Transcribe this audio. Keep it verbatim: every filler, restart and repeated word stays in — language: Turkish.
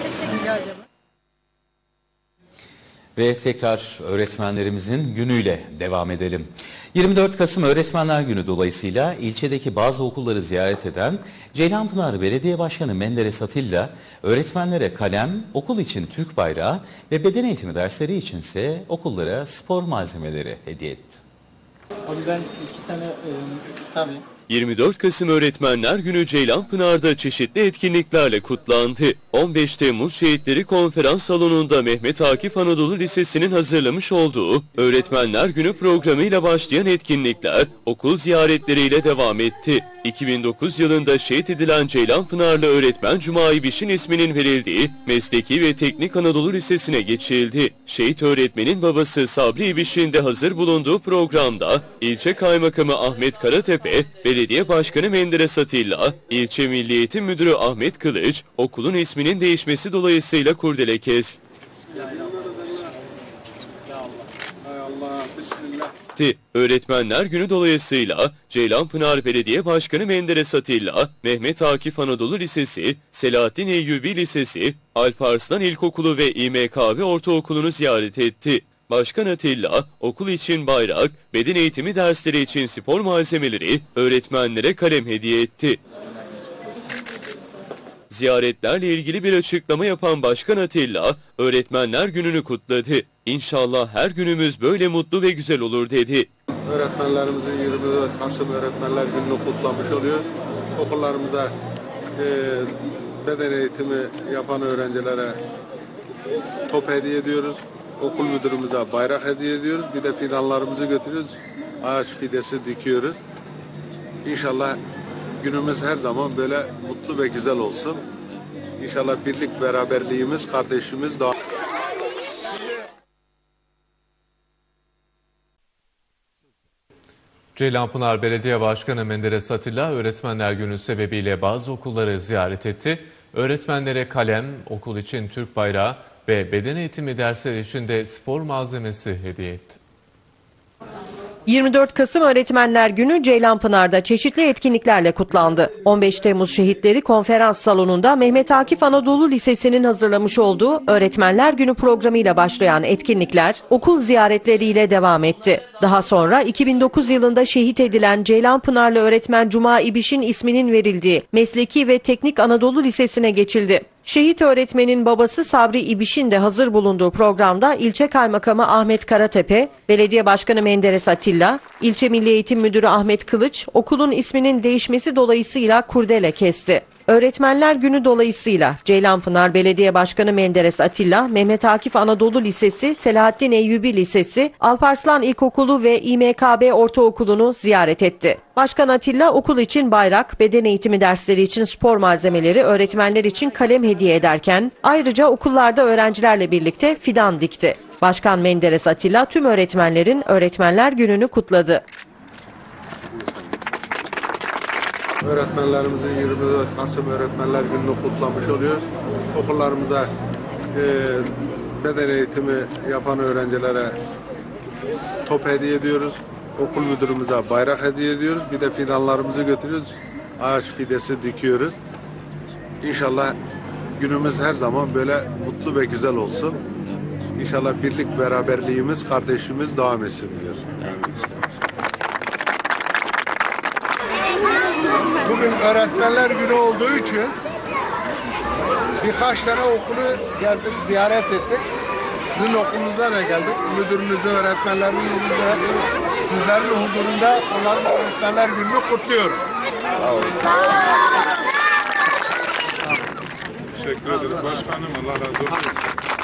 Teşekkürler hocam. Ve tekrar öğretmenlerimizin günüyle devam edelim. yirmi dört Kasım Öğretmenler Günü dolayısıyla ilçedeki bazı okulları ziyaret eden Ceylanpınar Belediye Başkanı Menderes Atilla, öğretmenlere kalem, okul için Türk bayrağı ve beden eğitimi dersleri içinse okullara spor malzemeleri hediye etti. Abi ben iki tane e, tabii. yirmi dört Kasım Öğretmenler Günü Ceylanpınar'da çeşitli etkinliklerle kutlandı. on beş Temmuz Şehitleri Konferans Salonu'nda Mehmet Akif Anadolu Lisesi'nin hazırlamış olduğu Öğretmenler Günü programıyla başlayan etkinlikler okul ziyaretleriyle devam etti. iki bin dokuz yılında şehit edilen Ceylanpınarlı öğretmen Cuma İbiş'in isminin verildiği Mesleki ve Teknik Anadolu Lisesi'ne geçildi. Şehit öğretmenin babası Sabri İbiş'in de hazır bulunduğu programda ilçe kaymakamı Ahmet Karatepe, Belediye Başkanı Menderes Atilla, İlçe Milli Eğitim Müdürü Ahmet Kılıç, okulun isminin değişmesi dolayısıyla kurdele kesti. Öğretmenler Günü dolayısıyla Ceylanpınar Belediye Başkanı Menderes Atilla, Mehmet Akif Anadolu Lisesi, Selahattin Eyyubi Lisesi, Alparslan İlkokulu ve İ M K B Ortaokulu'nu ziyaret etti. Başkan Atilla, okul için bayrak, beden eğitimi dersleri için spor malzemeleri, öğretmenlere kalem hediye etti. Ziyaretlerle ilgili bir açıklama yapan Başkan Atilla, Öğretmenler Günü'nü kutladı. İnşallah her günümüz böyle mutlu ve güzel olur dedi. Öğretmenlerimizin yirmi dört Kasım Öğretmenler Günü'nü kutlamış oluyoruz. Okullarımıza e, beden eğitimi yapan öğrencilere top hediye ediyoruz. Okul müdürümüze bayrak hediye ediyoruz. Bir de fidanlarımızı götürüyoruz. Ağaç fidesi dikiyoruz. İnşallah günümüz her zaman böyle mutlu ve güzel olsun. İnşallah birlik, beraberliğimiz, kardeşimiz daha... Ceylanpınar Belediye Başkanı Menderes Atilla, Öğretmenler Günü sebebiyle bazı okulları ziyaret etti. Öğretmenlere kalem, okul için Türk bayrağı ve beden eğitimi dersleri için de spor malzemesi hediye etti. yirmi dört Kasım Öğretmenler Günü Ceylanpınar'da çeşitli etkinliklerle kutlandı. on beş Temmuz Şehitleri Konferans Salonu'nda Mehmet Akif Anadolu Lisesi'nin hazırlamış olduğu Öğretmenler Günü programıyla başlayan etkinlikler okul ziyaretleriyle devam etti. Daha sonra iki bin dokuz yılında şehit edilen Ceylanpınarlı öğretmen Cuma İbiş'in isminin verildiği Mesleki ve Teknik Anadolu Lisesi'ne geçildi. Şehit öğretmenin babası Sabri İbiş'in de hazır bulunduğu programda ilçe kaymakamı Ahmet Karatepe, Belediye Başkanı Menderes Atilla, İlçe Milli Eğitim Müdürü Ahmet Kılıç, okulun isminin değişmesi dolayısıyla kurdele kesti. Öğretmenler Günü dolayısıyla Ceylanpınar Belediye Başkanı Menderes Atilla, Mehmet Akif Anadolu Lisesi, Selahattin Eyyubi Lisesi, Alparslan İlkokulu ve İ M K B Ortaokulu'nu ziyaret etti. Başkan Atilla okul için bayrak, beden eğitimi dersleri için spor malzemeleri, öğretmenler için kalem hediye ederken ayrıca okullarda öğrencilerle birlikte fidan dikti. Başkan Menderes Atilla tüm öğretmenlerin Öğretmenler Günü'nü kutladı. Öğretmenlerimizin yirmi dört Kasım Öğretmenler Günü'nü kutlamış oluyoruz. Okullarımıza e, beden eğitimi yapan öğrencilere top hediye ediyoruz. Okul müdürümüze bayrak hediye ediyoruz. Bir de fidanlarımızı götürüyoruz. Ağaç fidesi dikiyoruz. İnşallah günümüz her zaman böyle mutlu ve güzel olsun. İnşallah birlik, beraberliğimiz, kardeşimiz devam etsin diyor. Bugün Öğretmenler Günü olduğu için birkaç tane okulu gezdik, ziyaret ettik. Sizin okulunuza da geldik. Müdürünüzü, öğretmenlerinizle, sizlerin huzurunda onların Öğretmenler Günü'nü kutluyorum. Sağ olun. Teşekkür ederiz başkanım. Allah razı olsun.